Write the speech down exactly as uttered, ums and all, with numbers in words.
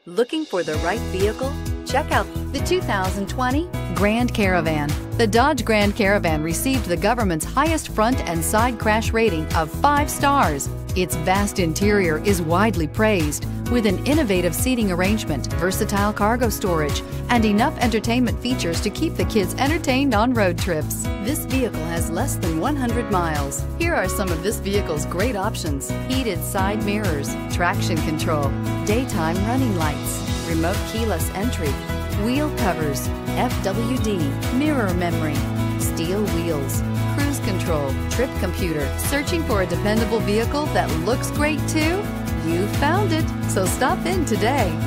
Looking for the right vehicle? Check out the two thousand twenty Grand Caravan. The Dodge Grand Caravan received the government's highest front and side crash rating of five stars. Its vast interior is widely praised, with an innovative seating arrangement, versatile cargo storage, and enough entertainment features to keep the kids entertained on road trips. This vehicle has less than one hundred miles. Here are some of this vehicle's great options: heated side mirrors, traction control, daytime running lights, remote keyless entry, wheel covers, F W D, mirror memory, steel wheels, cruise control, trip computer. Searching for a dependable vehicle that looks great too? You found it, so stop in today.